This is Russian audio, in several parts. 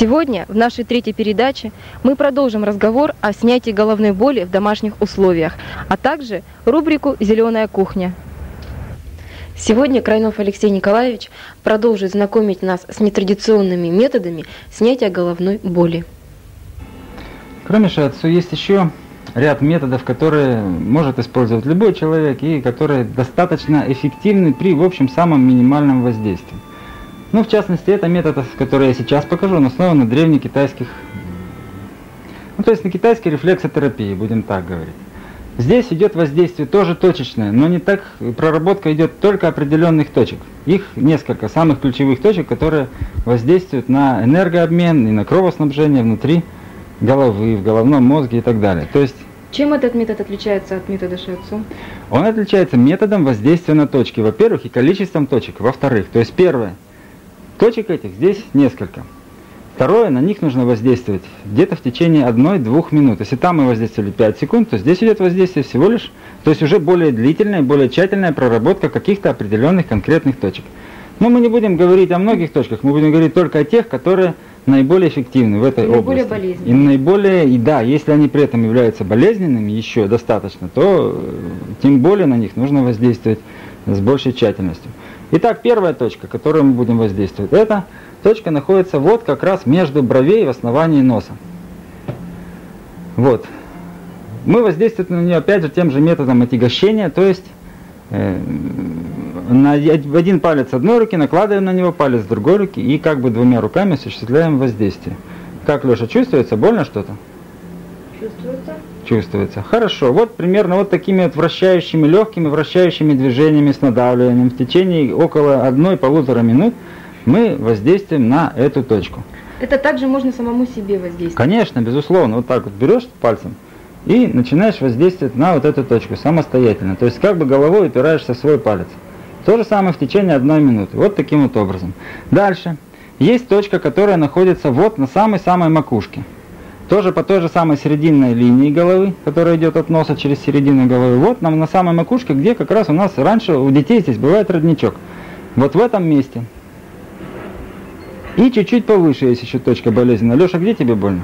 Сегодня в нашей третьей передаче мы продолжим разговор о снятии головной боли в домашних условиях, а также рубрику «Зеленая кухня». Сегодня Крайнов Алексей Николаевич продолжит знакомить нас с нетрадиционными методами снятия головной боли. Кроме шиатсу есть еще ряд методов, которые может использовать любой человек и которые достаточно эффективны при, в общем, самом минимальном воздействии. Ну, в частности, это метод, который я сейчас покажу, он основан на древнекитайских, то есть на китайской рефлексотерапии, будем так говорить. Здесь идет воздействие тоже точечное, но не так, проработка идет только определенных точек. Их несколько самых ключевых точек, которые воздействуют на энергообмен и на кровоснабжение внутри головы, в головном мозге и так далее. То есть, чем этот метод отличается от метода шиатсу? Он отличается методом воздействия на точки, во-первых, и количеством точек, во-вторых. То есть первое, точек этих здесь несколько. Второе, на них нужно воздействовать где-то в течение 1-2 минут. Если там мы воздействовали 5 секунд, то здесь идет воздействие всего лишь, то есть уже более длительная, более тщательная проработка каких-то определенных конкретных точек. Но мы не будем говорить о многих точках, мы будем говорить только о тех, которые наиболее эффективны в этой области. Болезненные. И наиболее, и да, если они при этом являются болезненными еще достаточно, то тем более на них нужно воздействовать с большей тщательностью. Итак, первая точка, которую мы будем воздействовать, эта точка находится вот как раз между бровей в основании носа. Вот. Мы воздействуем на нее опять же тем же методом отягощения, то есть в один палец одной руки накладываем на него палец другой руки и как бы двумя руками осуществляем воздействие. Как, Леша, чувствуется? Больно что-то? Чувствуется. Чувствуется. Хорошо. Вот примерно вот такими вот вращающими, легкими вращающими движениями с надавливанием в течение около 1-1,5 минут мы воздействуем на эту точку. Это также можно самому себе воздействовать? Конечно, безусловно. Вот так вот берешь пальцем и начинаешь воздействовать на вот эту точку самостоятельно. То есть как бы головой упираешься в свой палец. То же самое в течение 1 минуты. Вот таким вот образом. Дальше. Есть точка, которая находится вот на самой-самой макушке. Тоже по той же самой серединной линии головы, которая идет от носа через середину головы. Вот на самой макушке, где как раз у нас раньше у детей здесь бывает родничок. Вот в этом месте. И чуть-чуть повыше есть еще точка болезненная. Леша, где тебе больно?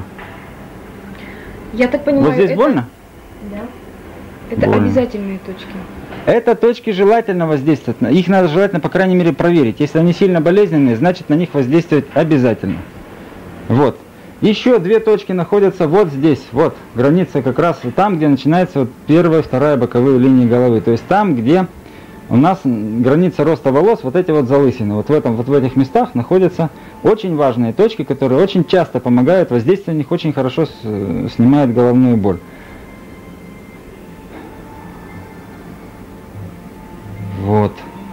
Я так понимаю, вот здесь больно? Да. Это больно. Обязательные точки. Это точки желательно воздействовать. Их надо желательно, по крайней мере, проверить. Если они сильно болезненные, значит на них воздействовать обязательно. Вот. Еще 2 точки находятся вот здесь. Вот. Граница как раз там, где начинается вот первая, вторая боковые линии головы. То есть там, где у нас граница роста волос, вот эти вот залысины. Вот в этих местах находятся очень важные точки, которые очень часто помогают, воздействие на них очень хорошо снимает головную боль. Вот.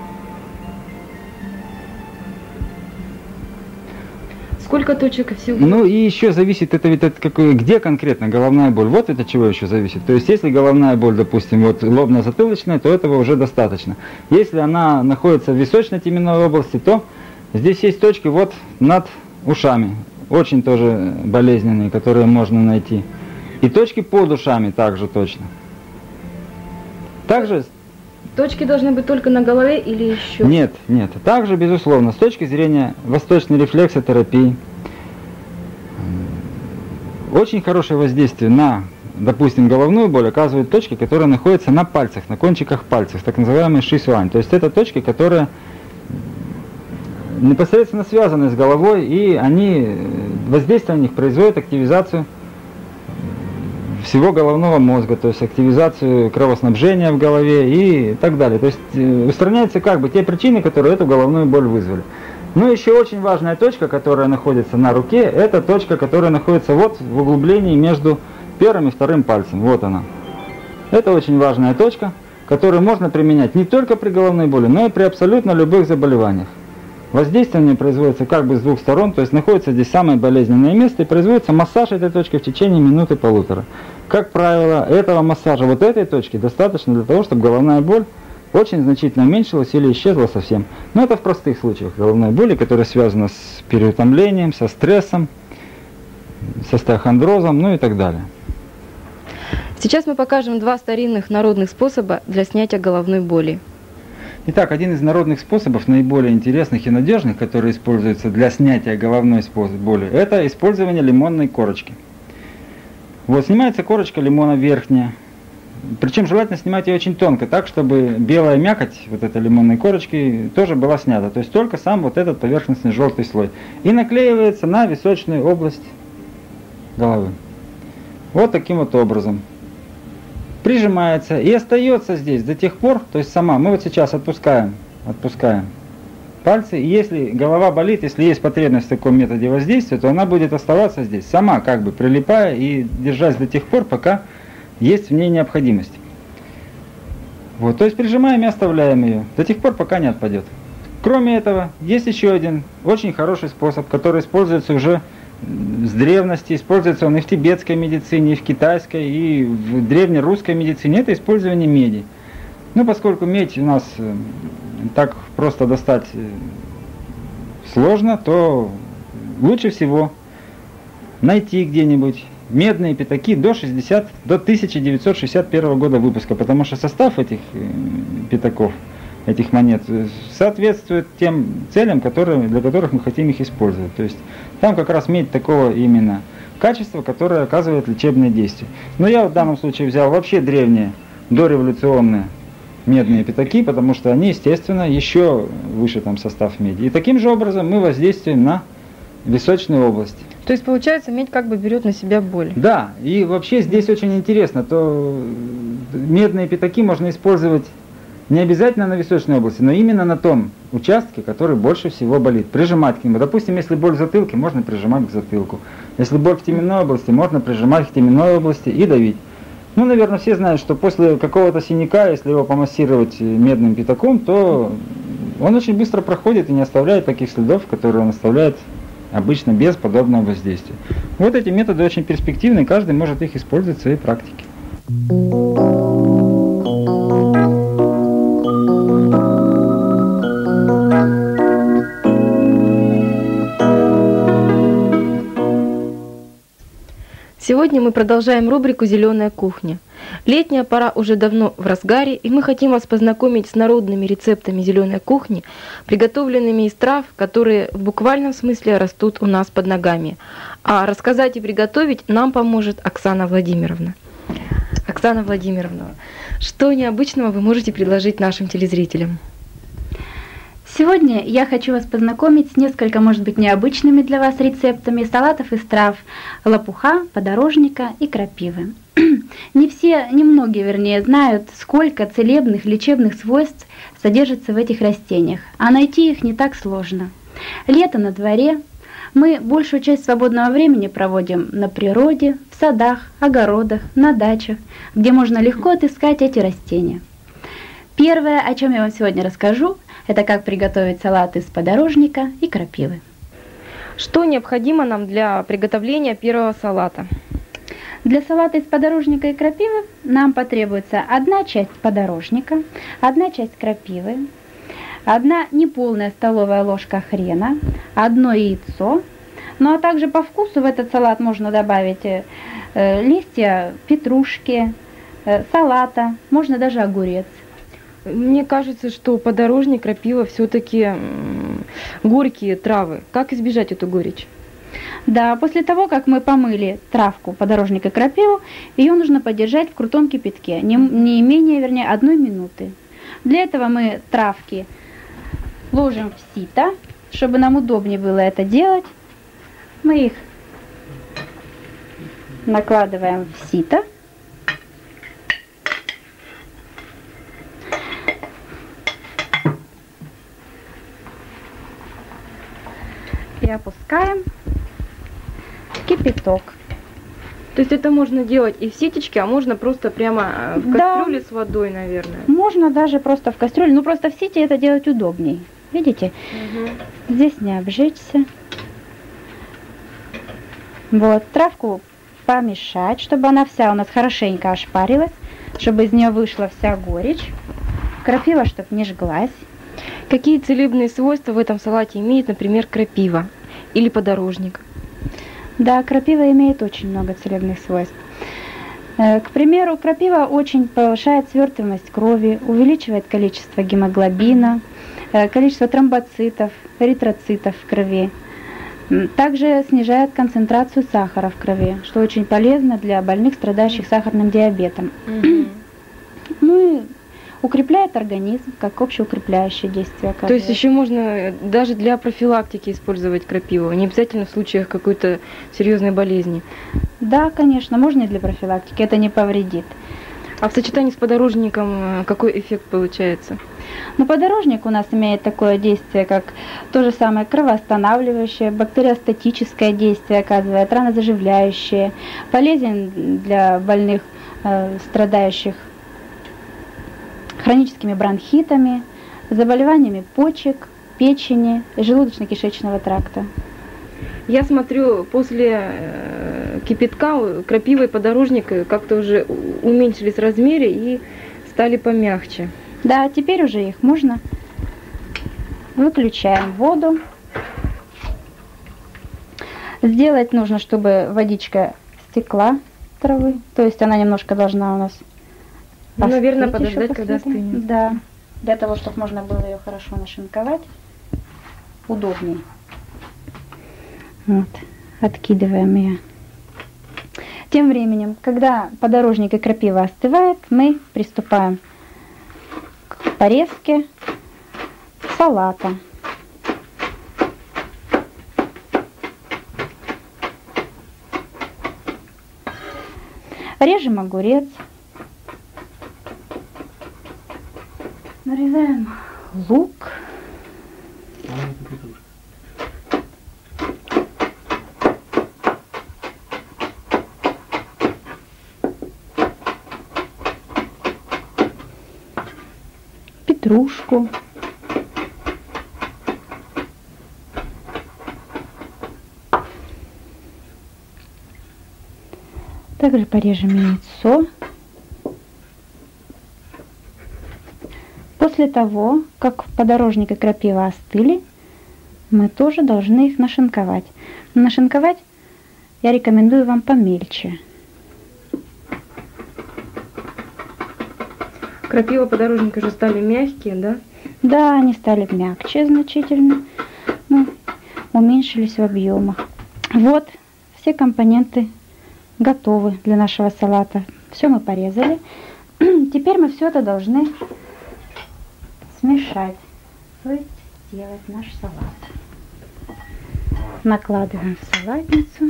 Сколько точек всего? Ну и еще зависит, это ведь от где конкретно головная боль. Вот это чего еще зависит. То есть если головная боль, допустим, вот лобно-затылочная, то этого уже достаточно. Если она находится в височно-теменной области, то здесь есть точки вот над ушами. Очень тоже болезненные, которые можно найти. И точки под ушами также точно. Также... Точки должны быть только на голове или еще? Нет. Также, безусловно, с точки зрения восточной рефлексотерапии, очень хорошее воздействие на, допустим, головную боль оказывают точки, которые находятся на пальцах, на кончиках пальцев, так называемые шисуань. То есть это точки, которые непосредственно связаны с головой, и воздействие на них производит активизацию всего головного мозга, то есть активизацию кровоснабжения в голове и так далее. То есть устраняются как бы те причины, которые эту головную боль вызвали. Ну еще очень важная точка, которая находится на руке, это точка, которая находится вот в углублении между первым и вторым пальцем. Вот она. Это очень важная точка, которую можно применять не только при головной боли, но и при абсолютно любых заболеваниях. Воздействие на нее производится как бы с 2 сторон, то есть находится здесь самое болезненное место и производится массаж этой точки в течение 1-1,5 минуты. Как правило, этого массажа вот этой точки достаточно для того, чтобы головная боль очень значительно уменьшилась или исчезла совсем. Но это в простых случаях головной боли, которая связана с переутомлением, со стрессом, с остеохондрозом, ну и так далее. Сейчас мы покажем 2 старинных народных способа для снятия головной боли. Итак, один из народных способов, наиболее интересных и надежных, который используется для снятия головной боли, это использование лимонной корочки. Вот, снимается корочка лимона верхняя. Причем желательно снимать ее очень тонко, так, чтобы белая мякоть вот этой лимонной корочки тоже была снята. То есть только сам вот этот поверхностный желтый слой. И наклеивается на височную область головы. Вот таким вот образом. Прижимается и остается здесь до тех пор, то есть сама, мы вот сейчас отпускаем пальцы, и если голова болит, если есть потребность в таком методе воздействия, то она будет оставаться здесь, сама как бы прилипая и держась до тех пор, пока есть в ней необходимость. Вот, то есть прижимаем и оставляем ее до тех пор, пока не отпадет. Кроме этого, есть еще один очень хороший способ, который используется уже с древности, используется он и в тибетской медицине, и в китайской, и в древнерусской медицине, это использование меди. Ну, поскольку медь у нас так просто достать сложно, то лучше всего найти где-нибудь медные пятаки до 1961 года выпуска, потому что состав этих пятаков, этих монет, соответствует тем целям, для которых мы хотим их использовать. То есть там как раз медь такого именно качества, которое оказывает лечебное действие. Но я в данном случае взял вообще древние, дореволюционные медные пятаки, потому что они, естественно, еще выше там состав меди. И таким же образом мы воздействуем на височную область. То есть, получается, медь как бы берет на себя боль. Да, и вообще здесь очень интересно, то медные пятаки можно использовать не обязательно на височной области, но именно на том участке, который больше всего болит. Прижимать к нему. Допустим, если боль в затылке, можно прижимать к затылку. Если боль в теменной области, можно прижимать к теменной области и давить. Ну, наверное, все знают, что после какого-то синяка, если его помассировать медным пятаком, то он очень быстро проходит и не оставляет таких следов, которые он оставляет обычно без подобного воздействия. Вот эти методы очень перспективны, каждый может их использовать в своей практике. Сегодня мы продолжаем рубрику «Зеленая кухня». Летняя пора уже давно в разгаре, и мы хотим вас познакомить с народными рецептами зеленой кухни, приготовленными из трав, которые в буквальном смысле растут у нас под ногами. А рассказать и приготовить нам поможет Оксана Владимировна. Оксана Владимировна, что необычного вы можете предложить нашим телезрителям? Сегодня я хочу вас познакомить с несколько, может быть, необычными для вас рецептами салатов из трав лопуха, подорожника и крапивы. Немногие, вернее, знают, сколько целебных, лечебных свойств содержится в этих растениях, а найти их не так сложно. Лето на дворе, мы большую часть свободного времени проводим на природе, в садах, огородах, на дачах, где можно легко отыскать эти растения. Первое, о чем я вам сегодня расскажу, это как приготовить салат из подорожника и крапивы. Что необходимо нам для приготовления первого салата? Для салата из подорожника и крапивы нам потребуется 1 часть подорожника, 1 часть крапивы, 1 неполная столовая ложка хрена, 1 яйцо. Ну а также по вкусу в этот салат можно добавить листья петрушки, салата, можно даже огурец. Мне кажется, что подорожник, крапива все-таки горькие травы. Как избежать эту горечь? Да, после того, как мы помыли травку, подорожник и крапиву, ее нужно подержать в крутом кипятке, не менее, 1 минуты. Для этого мы травки ложим в сито, чтобы нам удобнее было это делать. Мы их накладываем в сито. И опускаем в кипяток. То есть это можно делать и в ситечке, а можно просто прямо в кастрюле с водой, наверное. Можно даже просто в кастрюле, но просто в сите это делать удобней. Видите? Угу. Здесь не обжечься. Вот, травку помешать, чтобы она вся у нас хорошенько ошпарилась, чтобы из нее вышла вся горечь. Крапива, чтобы не жглась. Какие целебные свойства в этом салате имеет, например, крапива или подорожник? Да, крапива имеет очень много целебных свойств. К примеру, крапива очень повышает свертываемость крови, увеличивает количество гемоглобина, количество тромбоцитов, эритроцитов в крови. Также снижает концентрацию сахара в крови, что очень полезно для больных, страдающих сахарным диабетом. Ну и укрепляет организм, как общеукрепляющее действие оказывает. То есть еще можно даже для профилактики использовать крапиву, не обязательно в случаях какой-то серьезной болезни. Да, конечно, можно и для профилактики, это не повредит. А в сочетании с подорожником какой эффект получается? Но подорожник у нас имеет такое действие, как то же самое кровоостанавливающее, бактериостатическое действие оказывает, ранозаживляющее, полезен для больных, страдающих хроническими бронхитами, заболеваниями почек, печени, желудочно-кишечного тракта. Я смотрю, после кипятка крапива и подорожник как-то уже уменьшились в размере и стали помягче. Да, теперь уже их можно. Выключаем воду. Сделать нужно, чтобы водичка стекла травы, то есть она немножко должна у нас Ну, наверное, остыть еще подождать, после когда этого. остынет. Да, для того, чтобы можно было ее хорошо нашинковать, удобнее. Вот, откидываем ее. Тем временем, когда подорожник и крапива остывает, мы приступаем к порезке салата. Режем огурец. Нарезаем лук. Петрушку. Также порежем яйцо. После того, как подорожник и крапива остыли, мы тоже должны их нашинковать. Нашинковать я рекомендую вам помельче. Крапива, подорожник уже стали мягкие, да? Да, они стали мягче значительно, ну, уменьшились в объемах. Вот, все компоненты готовы для нашего салата. Все мы порезали. Теперь мы все это должны смешать, то есть сделать наш салат. Накладываем в салатницу.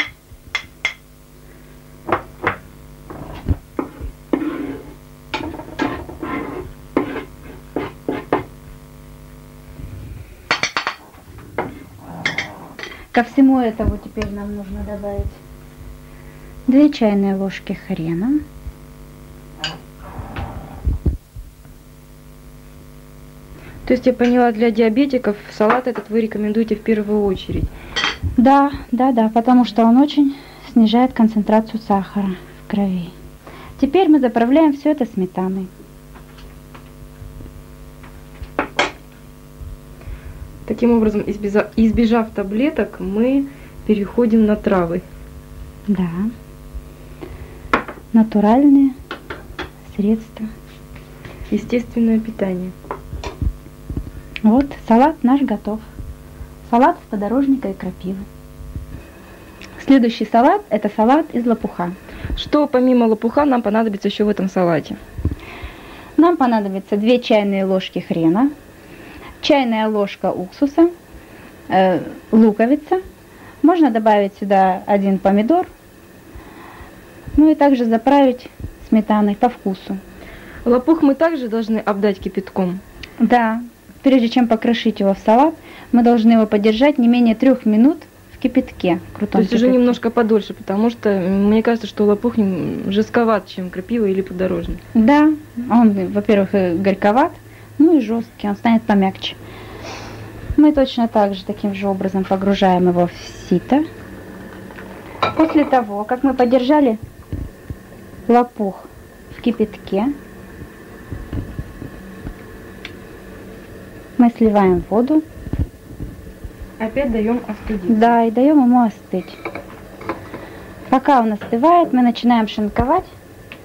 Ко всему этому теперь нам нужно добавить 2 чайные ложки хрена. То есть я поняла, для диабетиков салат этот вы рекомендуете в первую очередь. Да, потому что он очень снижает концентрацию сахара в крови. Теперь мы заправляем все это сметаной. Таким образом, избежав таблеток, мы переходим на травы. Да. Натуральные средства. Естественное питание. Вот, салат наш готов. Салат из подорожника и крапивы. Следующий салат – это салат из лопуха. Что помимо лопуха нам понадобится еще в этом салате? Нам понадобится 2 чайные ложки хрена, чайная ложка уксуса, луковица. Можно добавить сюда 1 помидор, ну и также заправить сметаной по вкусу. Лопух мы также должны обдать кипятком. Да, прежде чем покрошить его в салат, мы должны его подержать не менее 3 минут в кипятке. То есть уже немножко подольше, потому что мне кажется, что лопух жестковат, чем крапива или подорожник. Да, он, во-первых, и горьковат, ну и жесткий, он станет помягче. Мы точно так же, таким же образом погружаем его в сито. После того, как мы подержали лопух в кипятке, мы сливаем воду. Опять даем остудить. Да, и даем ему остыть. Пока он остывает, мы начинаем шинковать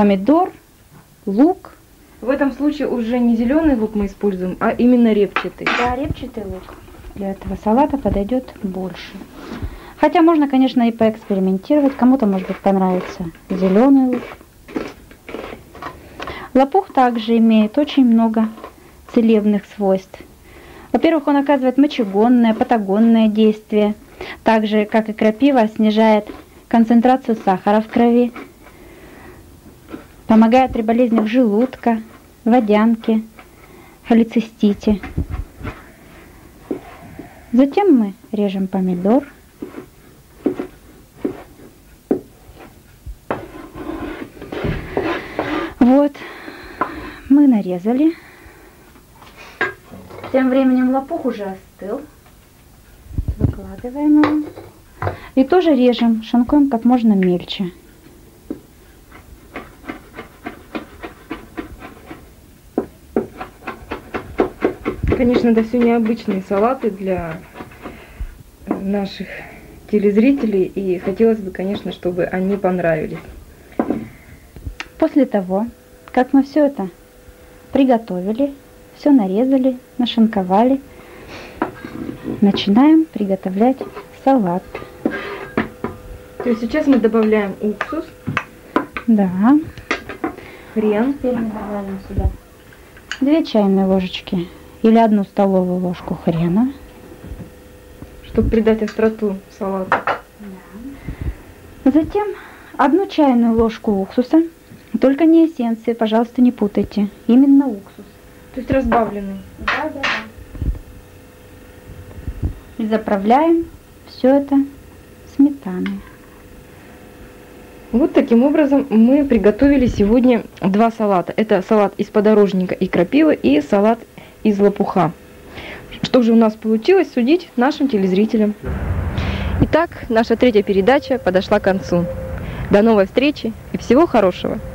помидор, лук. В этом случае уже не зеленый лук мы используем, а именно репчатый. Да, репчатый лук для этого салата подойдет больше. Хотя можно, конечно, и поэкспериментировать. Кому-то, может быть, понравится зеленый лук. Лопух также имеет очень много целебных свойств. Во-первых, он оказывает мочегонное, патагонное действие. Так же, как и крапива, снижает концентрацию сахара в крови, помогает при болезнях желудка, водянке, холецистите. Затем мы режем помидор. Вот, мы нарезали. Тем временем лопух уже остыл. Выкладываем его. И тоже режем, шинкуем как можно мельче. Конечно, это все необычные салаты для наших телезрителей, и хотелось бы, конечно, чтобы они понравились. После того, как мы все это приготовили, все нарезали, нашинковали, начинаем приготовлять салат. То есть сейчас мы добавляем уксус, Да. хрен. Теперь мы добавим сюда 2 чайные ложечки или 1 столовую ложку хрена. Чтобы придать остроту салату. Затем 1 чайную ложку уксуса. Только не эссенции, пожалуйста, не путайте. Именно уксус. То есть разбавленный. Да. И заправляем все это сметаной. Вот таким образом мы приготовили сегодня 2 салата. Это салат из подорожника и крапивы и салат из лопуха. Что же у нас получилось, судить нашим телезрителям. Итак, наша 3-я передача подошла к концу. До новой встречи и всего хорошего!